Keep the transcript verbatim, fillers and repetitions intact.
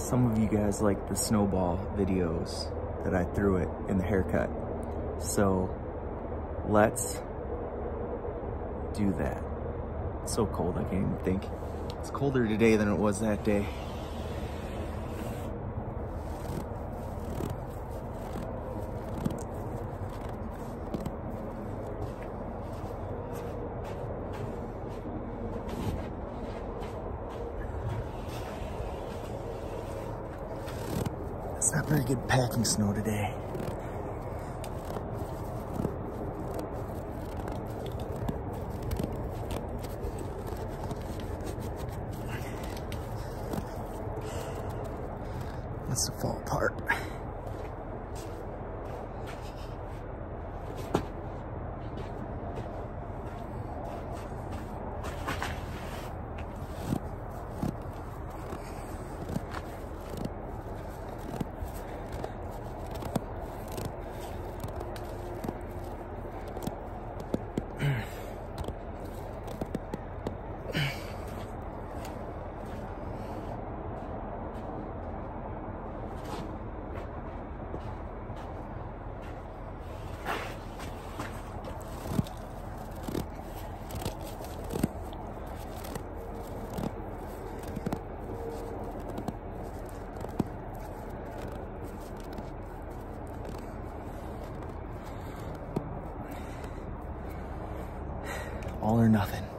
some of you guys like the snowball videos that I threw it in the haircut. So let's do that. It's so cold, I can't even think. It's colder today than it was that day. It's not very good packing snow today. Wants to fall apart. All or nothing.